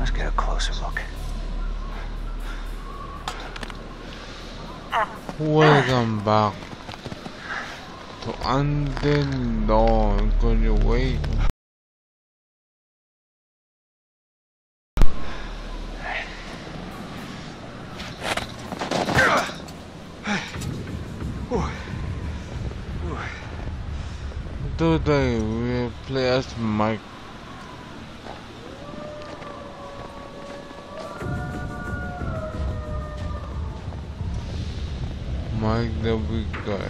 Let's get a closer look. Welcome back to Undead Dawn. Can you wait? Today we will play as Mike. Mike the big guy.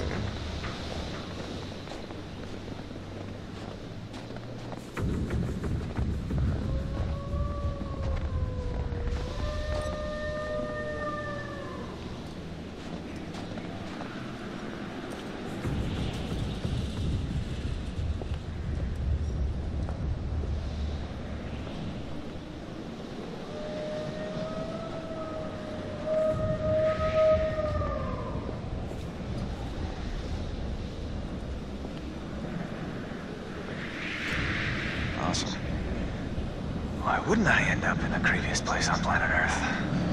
Awesome. Why wouldn't I end up in the creepiest place on planet Earth?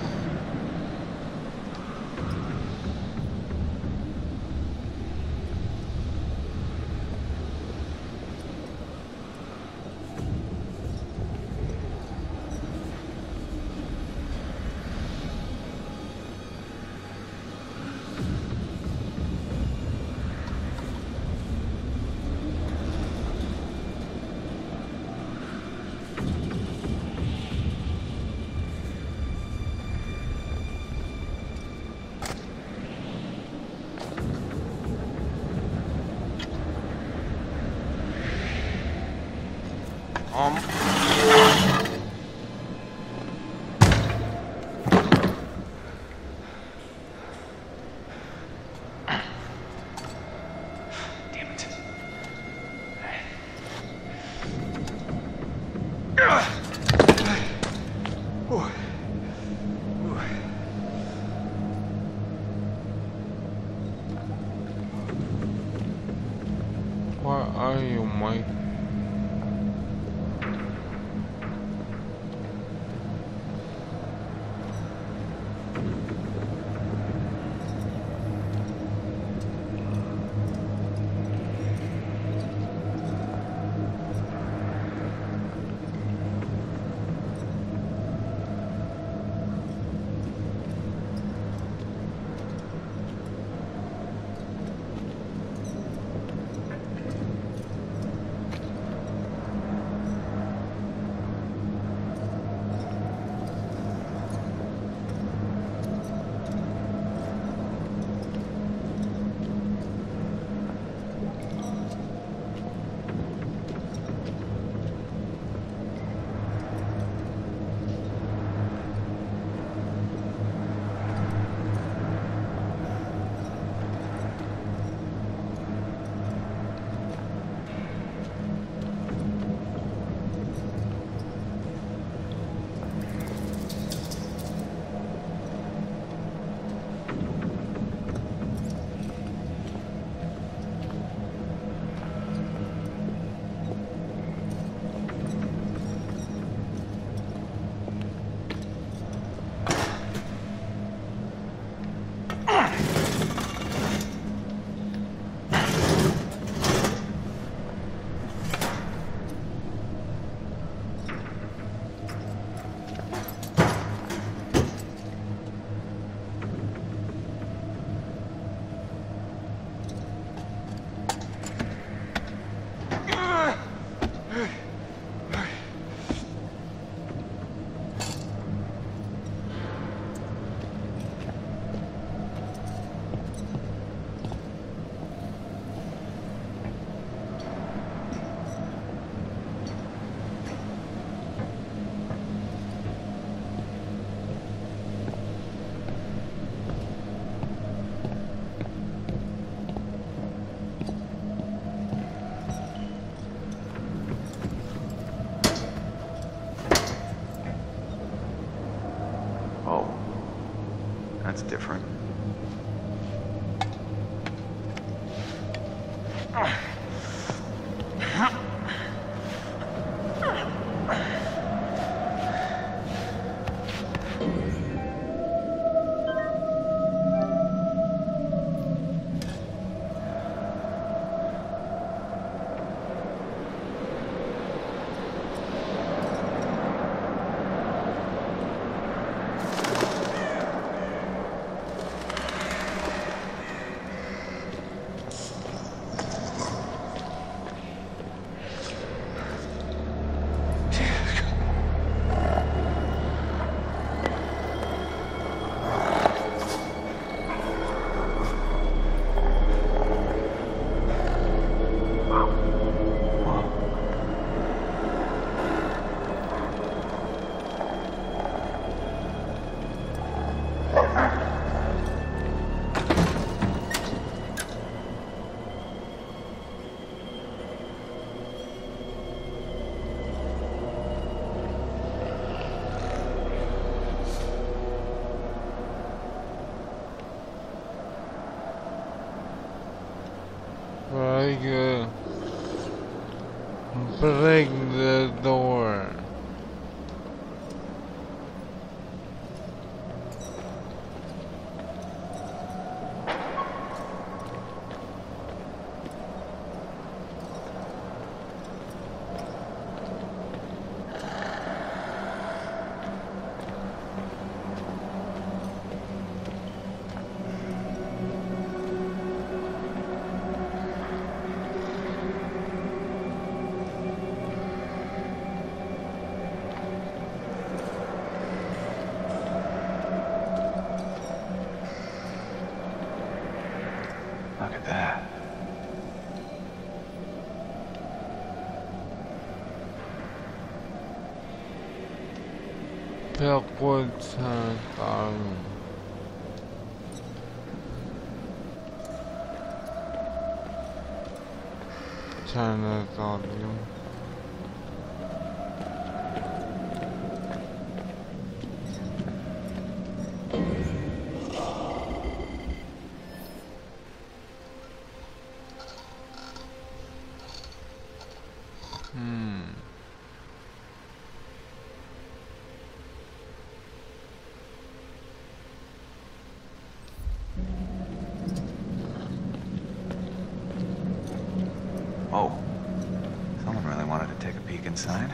Damn it. Where are you, Mike? That's different. Break the door. Look at that. Pekot Santan. Sanitarium. Oh, someone really wanted to take a peek inside.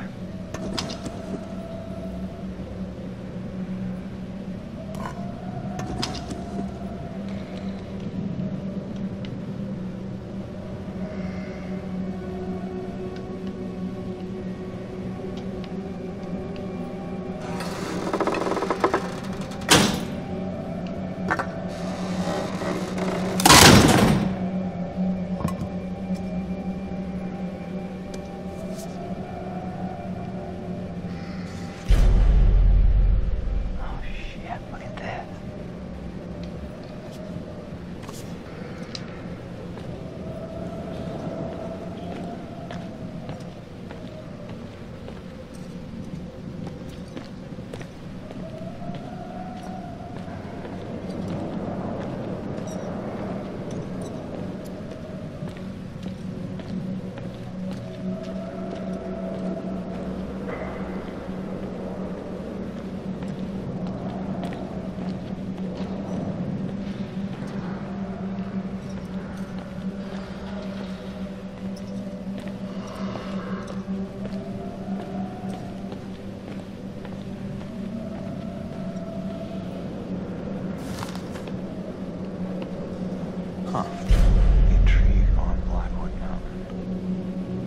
Huh. Intrigue on Blackwood Mountain.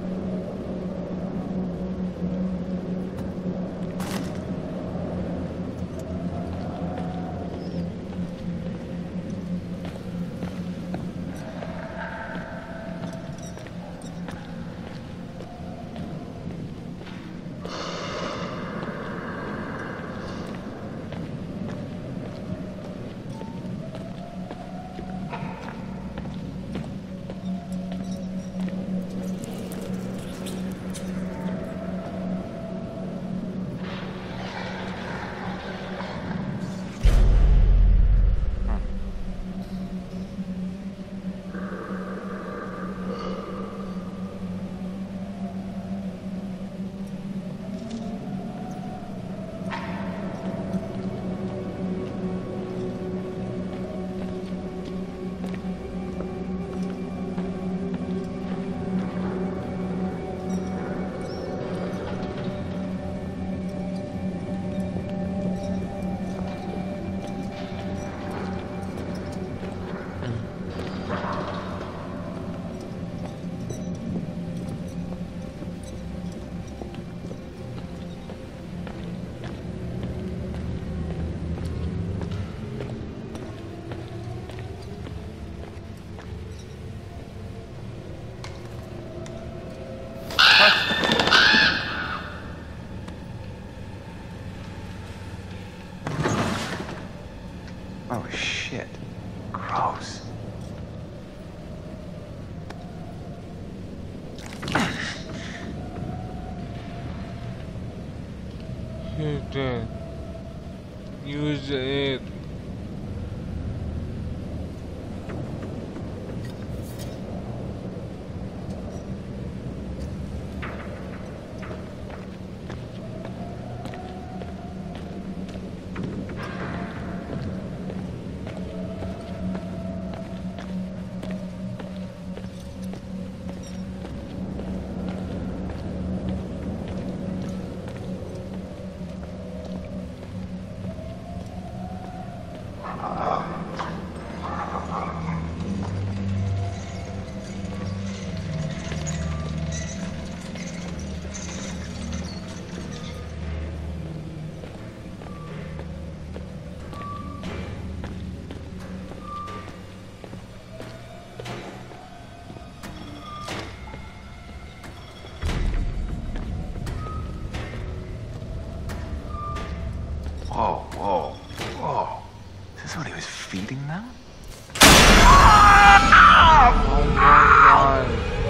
Oh shit. Gross. Hit it. Use it. Whoa, whoa, whoa. Is this what he was feeding them? Oh my god.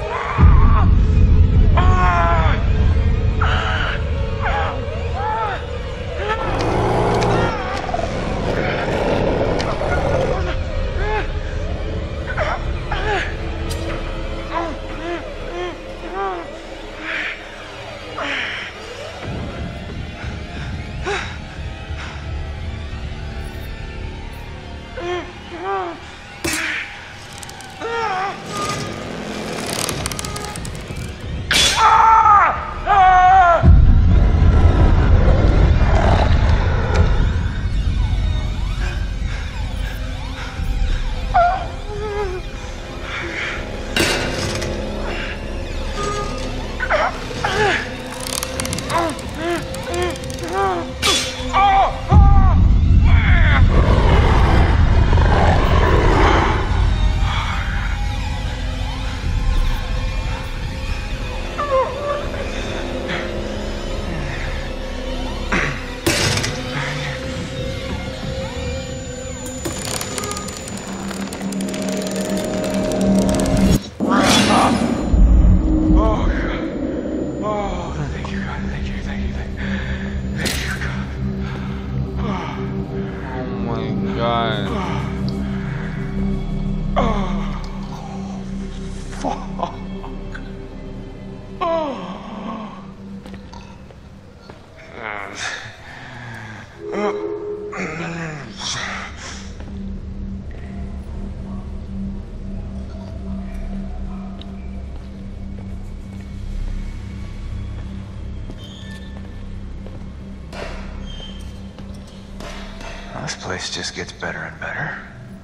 This place just gets better and better.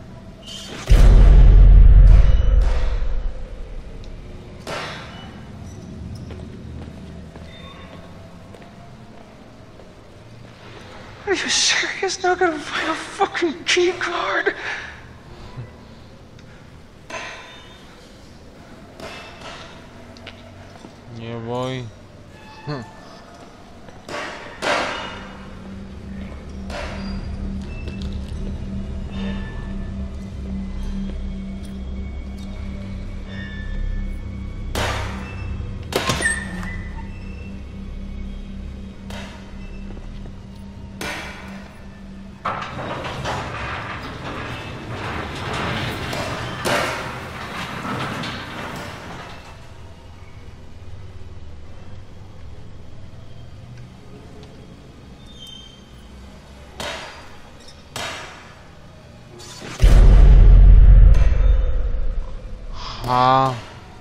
Are you serious? Not gonna find a fucking key card? Yeah, boy. Huh?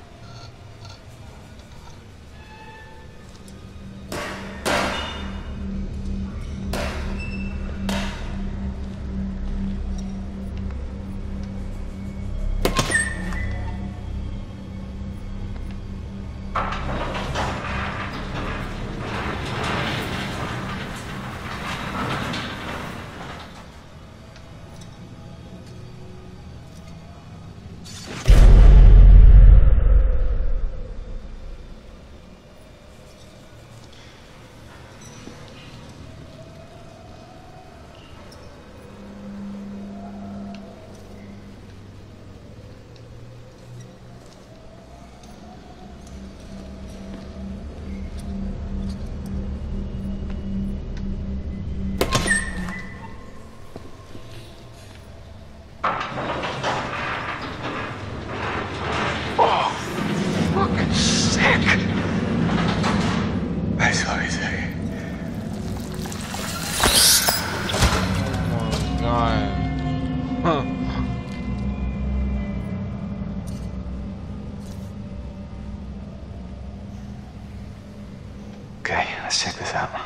Okay, let's check this out.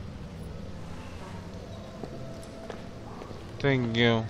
Thank you.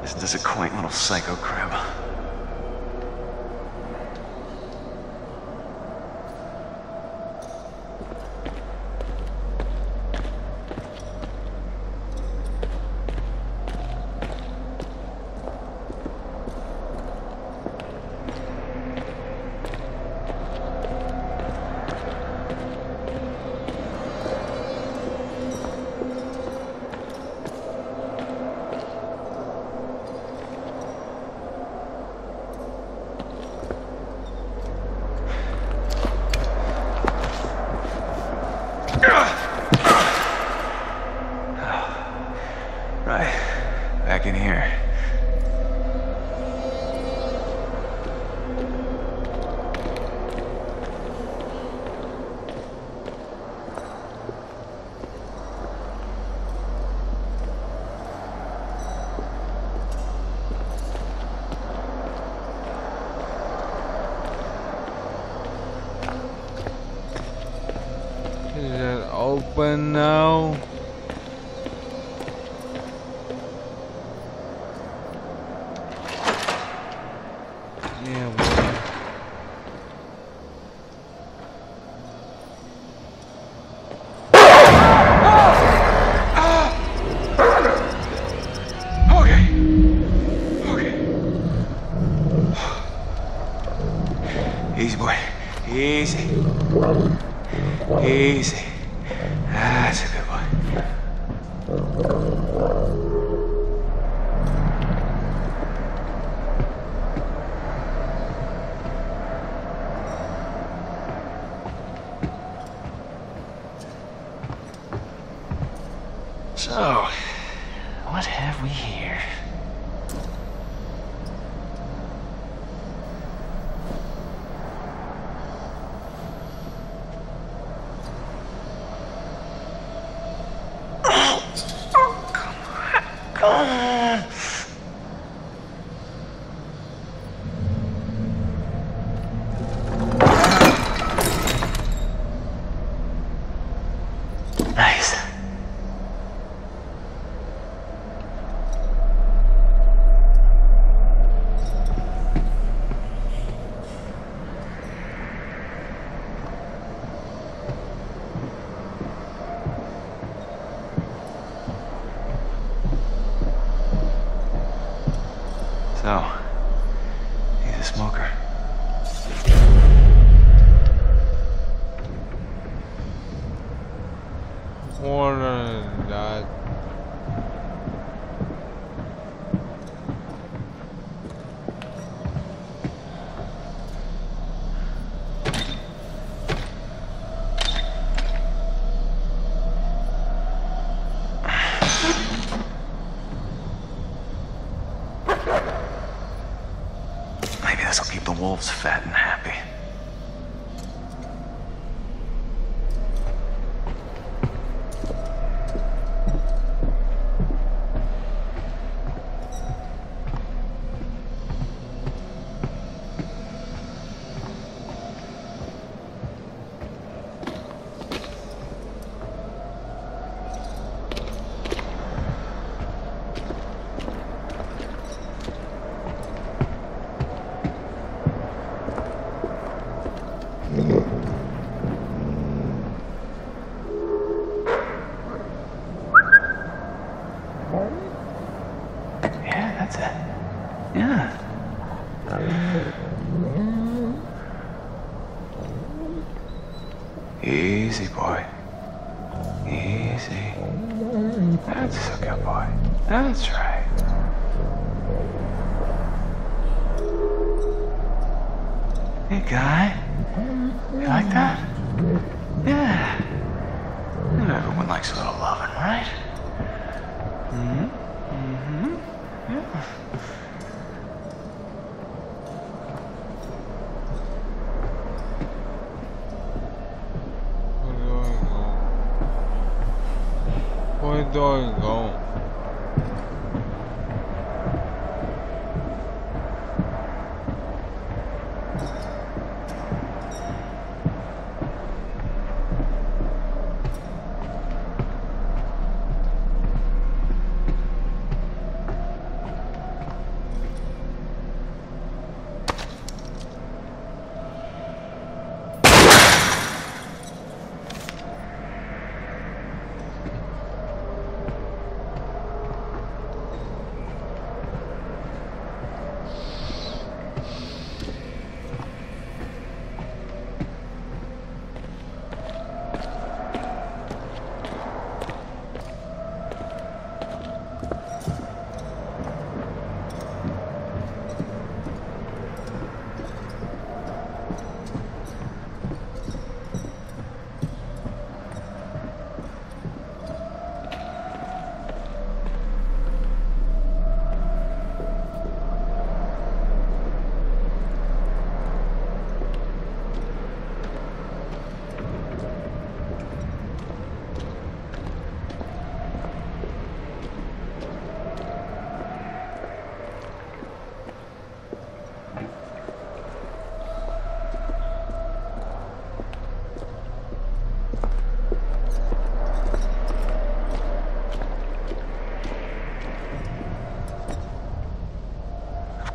Isn't this a quaint little psycho crib? Right, back in here. Is it open now? Yeah, boy. Okay. Okay. Easy, boy. Easy. Easy. That's a good boy. So, what have we here? Come on. Nice. So, he's a smoker. What is that? Maybe this'll keep the wolves fat and happy. Yeah, that's it. Yeah. Easy, boy. Easy. That's a good boy. That's right. Hey, guy. You like that? Yeah. Everyone likes a little loving, right? Mm-hmm. Mm-hmm. Yeah. Where do I go?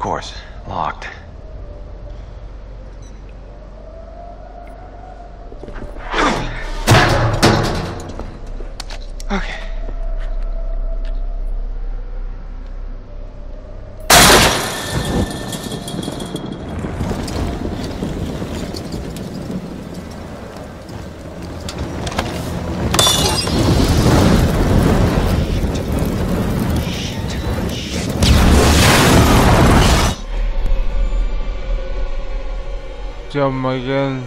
course, locked. Okay. Jump again.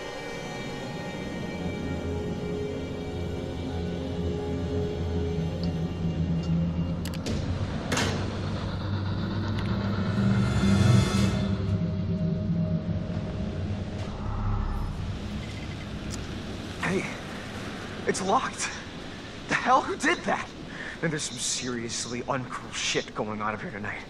Hey, it's locked. The hell? Who did that? And there's some seriously uncool shit going on up here tonight.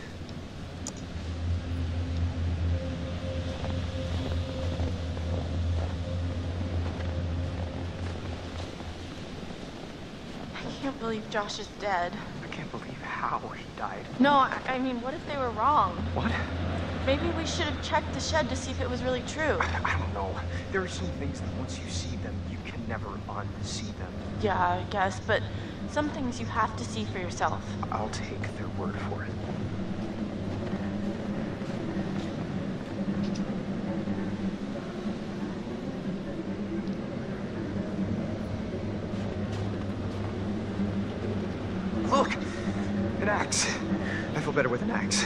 I can't believe Josh is dead. I can't believe how he died. No, I mean, what if they were wrong? What? Maybe we should have checked the shed to see if it was really true. I don't know. There are some things that once you see them, you can never unsee them. Yeah, I guess, but some things you have to see for yourself. I'll take their word for it. Look! An axe. I feel better with an axe.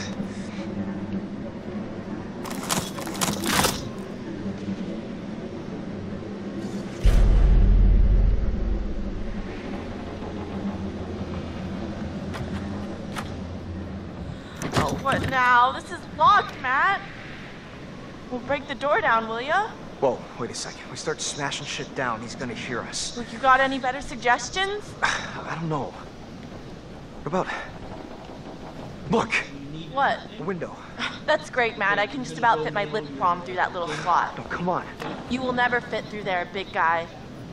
Oh, what now? This is locked, Matt. Well, break the door down, will ya? Whoa, wait a second. We start smashing shit down, he's gonna hear us. Look, you got any better suggestions? I don't know. What about... Look! What? The window. That's great, Matt. I can just about fit my lip balm through that little slot. No, come on. You will never fit through there, big guy.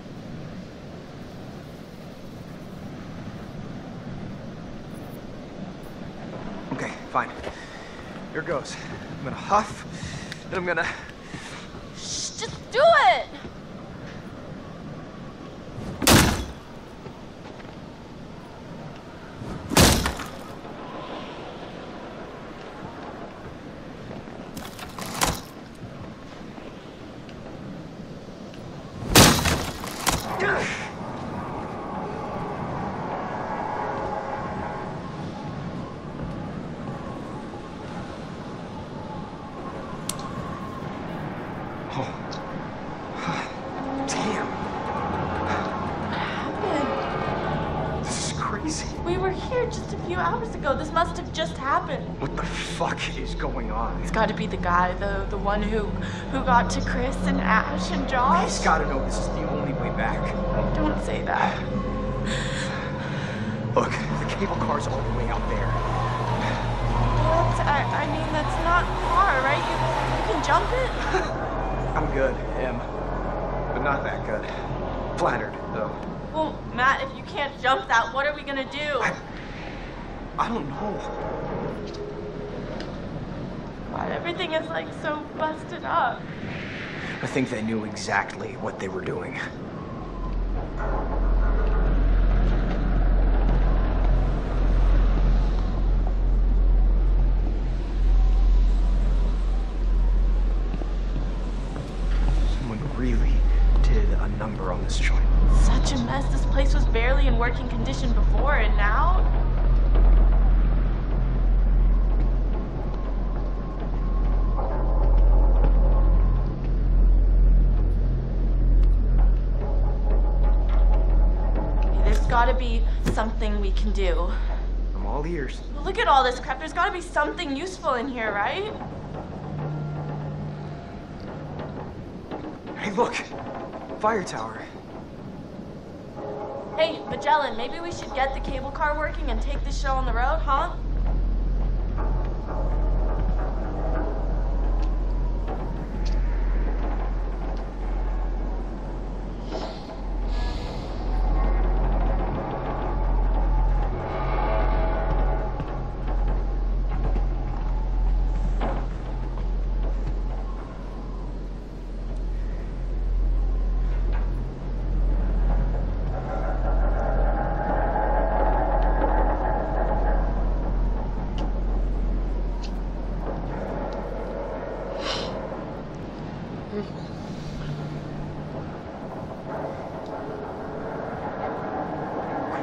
Okay, fine. Here goes. I'm gonna huff, and I'm gonna... Shh, just do it! We were here just a few hours ago. This must have just happened. What the fuck is going on? It's got to be the guy, the one who got to Chris and Ash and Josh. He's gotta know this is the only way back. Don't say that. Look, the cable car's all the way out there. I mean, that's not far, right? You can jump it? I'm good, but not that good. Flattered, though. Well, Matt, if you can't jump that, what are we gonna do? I don't know. God, everything is like so busted up. I think they knew exactly what they were doing. Someone really did a number on this joint. Such a mess. This place was barely in working condition before, and now... There's gotta be something we can do. I'm all ears. Look at all this crap. There's gotta be something useful in here, right? Hey, look! Fire tower. Hey, Magellan, maybe we should get the cable car working and take this show on the road, huh?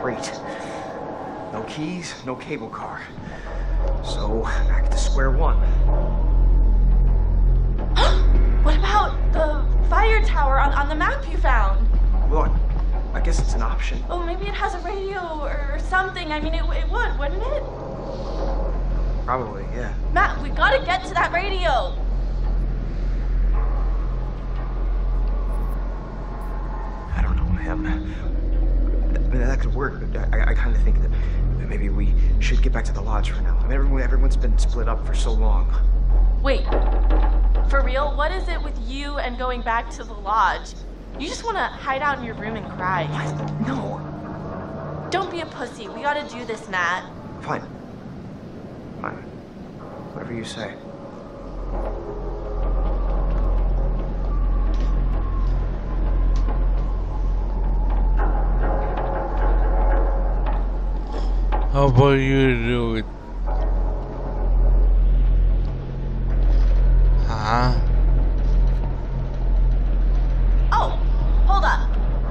Great. No keys, no cable car. So, back to square one. What about the fire tower on the map you found? Well, I guess it's an option. Oh, maybe it has a radio or something. I mean, it would, wouldn't it? Probably, yeah. Matt, we gotta get to that radio. I don't know, man. I mean, that could work, but I kind of think that maybe we should get back to the lodge for now. I mean, everyone's been split up for so long. Wait, for real? What is it with you and going back to the lodge? You just want to hide out in your room and cry. What? No. Don't be a pussy. We gotta do this, Matt. Fine. Fine. Whatever you say. How about you do it? Huh? Oh, hold up.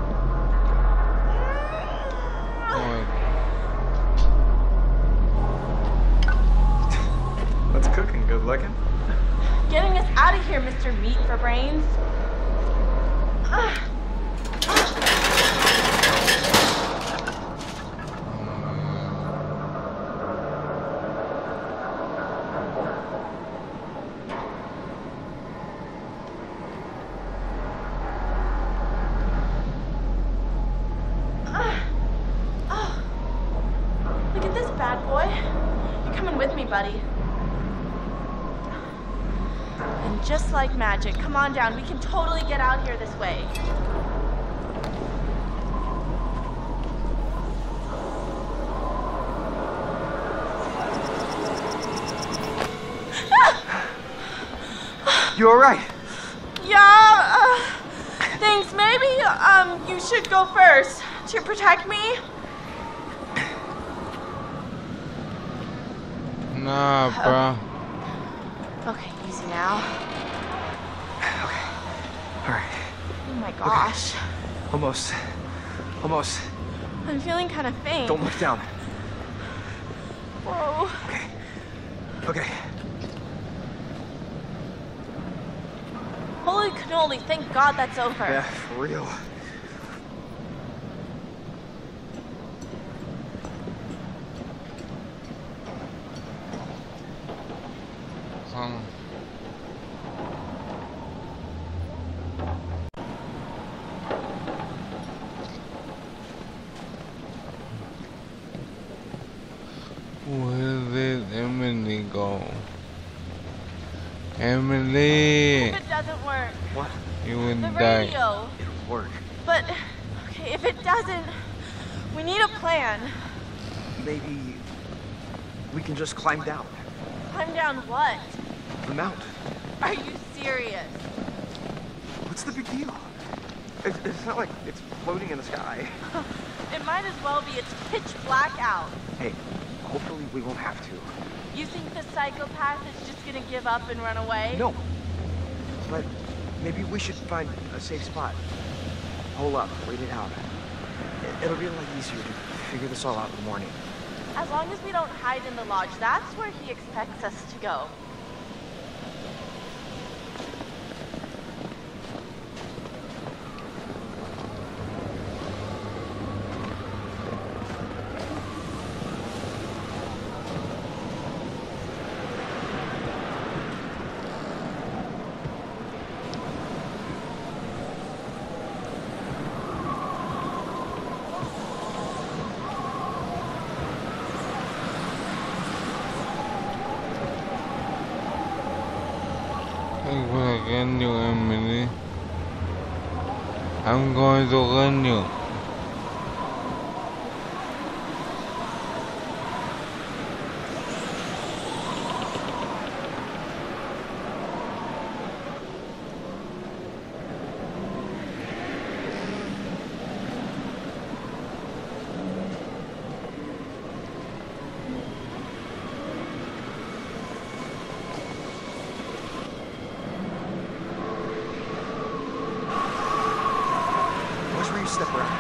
What's cooking? Good looking? Getting us out of here, Mr. Meat for Brains. Look at this bad boy. You're coming with me, buddy. And just like magic, come on down. We can totally get out here this way. You alright? Yeah, thanks. Maybe, you should go first to protect me. Nah, bro. Okay, easy now. Okay. Alright. Oh my gosh. Almost. Almost. I'm feeling kind of faint. Don't look down. Whoa. Okay. Okay. Holy cannoli, thank God that's over. Yeah, for real. Where did Emily go? Emily! If it doesn't work, What? You would the die. radio. It'll work. But, okay, if it doesn't, we need a plan. Maybe we can just climb down Climb down what? the mountain. Are you serious? What's the big deal? It's not like it's floating in the sky. It might as well be. It's pitch black out. Hey, hopefully we won't have to. You think the psychopath is just gonna give up and run away? No. But maybe we should find a safe spot. Hole up, wait it out. It'll be a lot easier to figure this all out in the morning. As long as we don't hide in the lodge, that's where he expects us to go. I'm going to get you, Emily. I'm going to get you. Watch where you step around.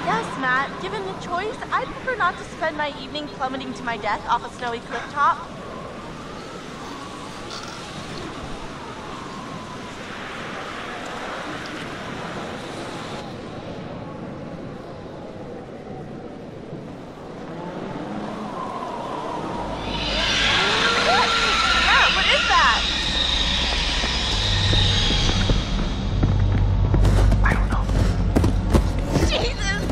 Yes, Matt. Given the choice, I'd prefer not to spend my evening plummeting to my death off a snowy cliff top. Matt, what is that? I don't know. Jesus!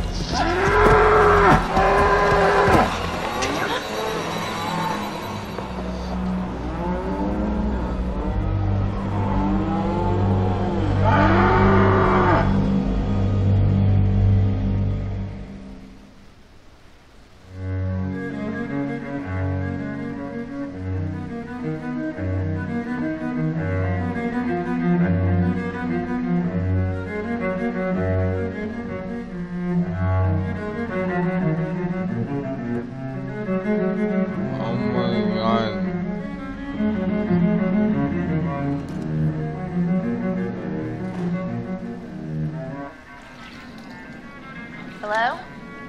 Oh my god. Hello?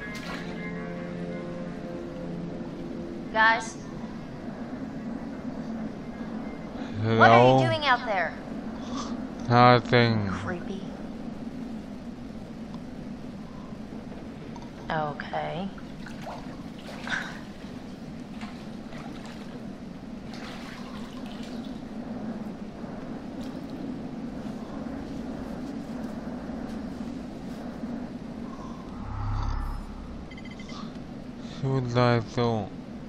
Guys, what are you Hello? doing out there? Nothing. Creepy. Okay. Should I do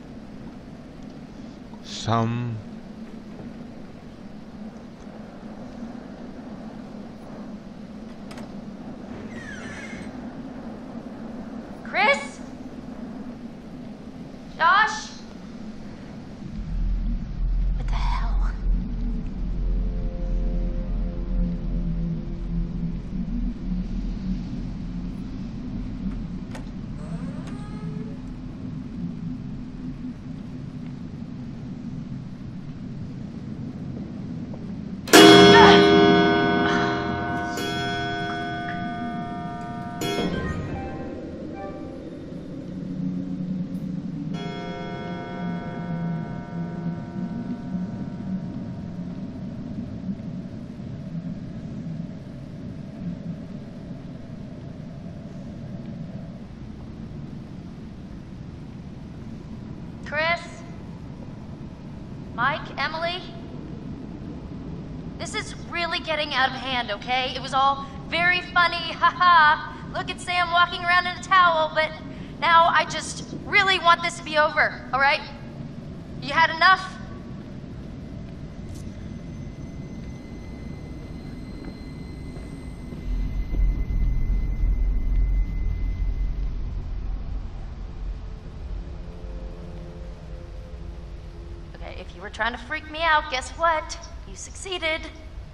some? Chris? Josh? What the hell? Chris? Mike? Emily? This is really getting out of hand, okay? It was all very funny, haha. Look at Sam walking around in a towel, but now I just really want this to be over, alright? You had enough? Okay, if you were trying to freak me out, guess what? You succeeded.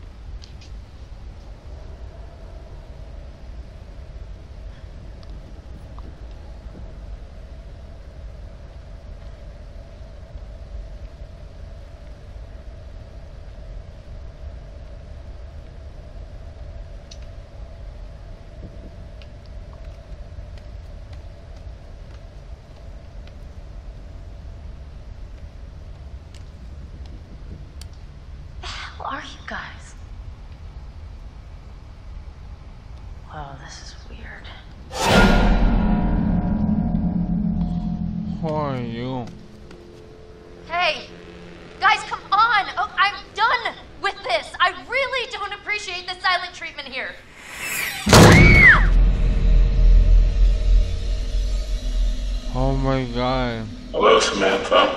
Who are you guys? Wow, this is weird. Who are you? Hey, guys, come on! Oh, I'm done with this. I really don't appreciate the silent treatment here. Oh my god. Hello, Samantha.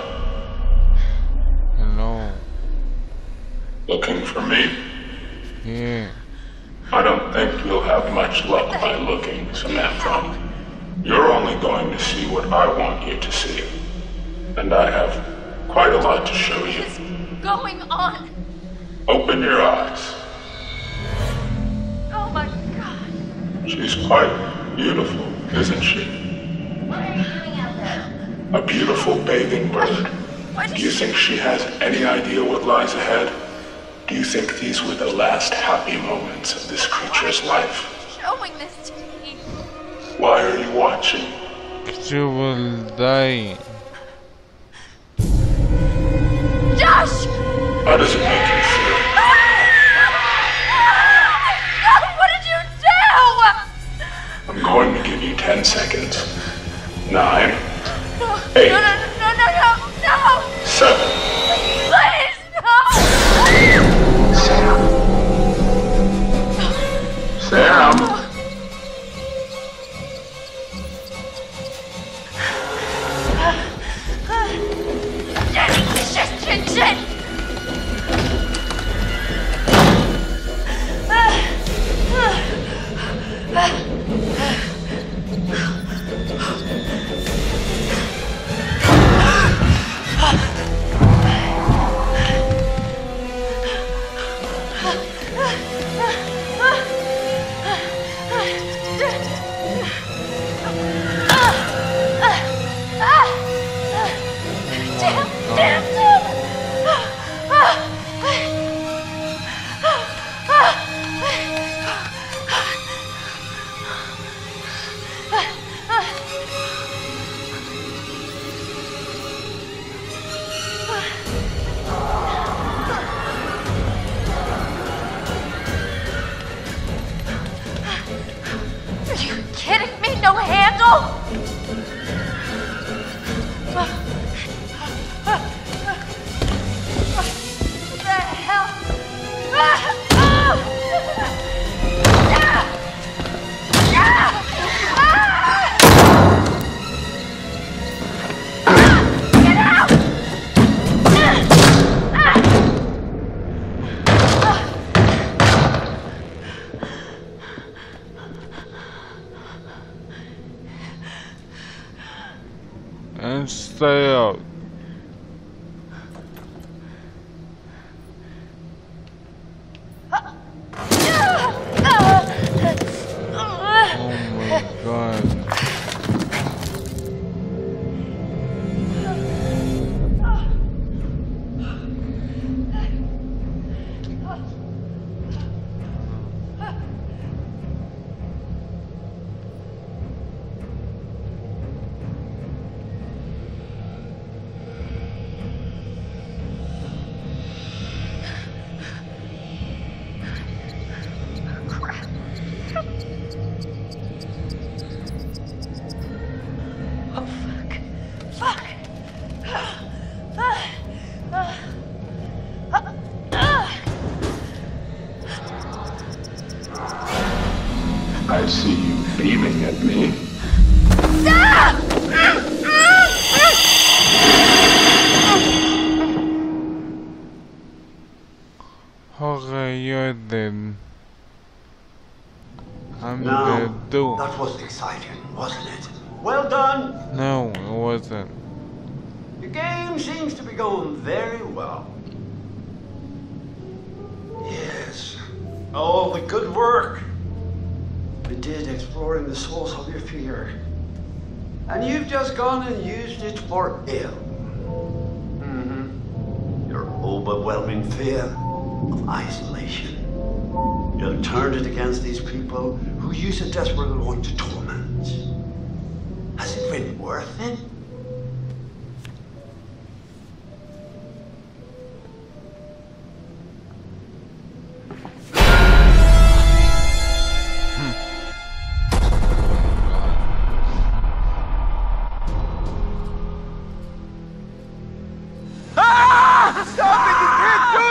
Hello. Looking for me? Yeah. I don't think you'll have much luck by looking, Samantha. You're only going to see what I want you to see. And I have quite a lot to show you. What is going on? Open your eyes. Oh my god. She's quite beautiful, isn't she? What are you doing out there? A beautiful bathing bird. What Do you is think she has any idea what lies ahead? Do you think these were the last happy moments of this creature's life? showing this to me? Why are watching. She will die. Josh! How does it make you feel? What did you do? I'm going to give you 10 seconds. 9, 8, No, 7. please, no! Sam! Shit! Are you kidding me? No handle? What the hell? Get out! And stay out. Oh my god. I see you beaming at me. Okay, you're dead. I'm Now, dead too. that was exciting, wasn't it? Well done! No, it wasn't. The game seems to be going very well. Yes. All the good work you did exploring the source of your fear. And you've just gone and used it for ill. Your overwhelming fear of isolation. You've turned it against these people who you so desperately want to torment. Has it been worth it? Stop it! You can't do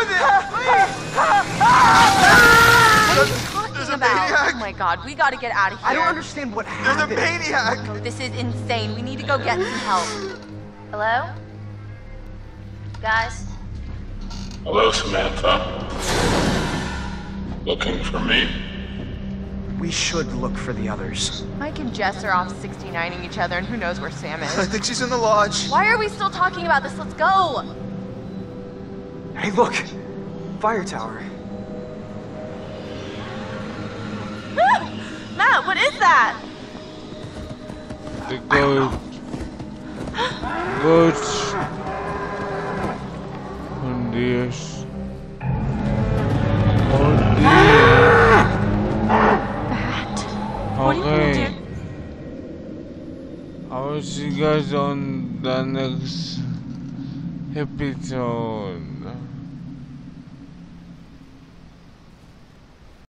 this! Please! Talking There's a about. maniac! Oh my god, we gotta get out of here. I don't understand what happened. There's a maniac! This is insane. We need to go get some help. Hello? Guys? Hello, Samantha. Looking for me? We should look for the others. Mike and Jess are off 69ing each other, and who knows where Sam I is. think she's in the lodge. Why are we still talking about this? Let's go! Hey, look! Fire tower. Matt, what is that? The ghost. Ghost. Oh Dios. Oh Dios. What are you gonna Okay. do? I will see you guys on the next episode.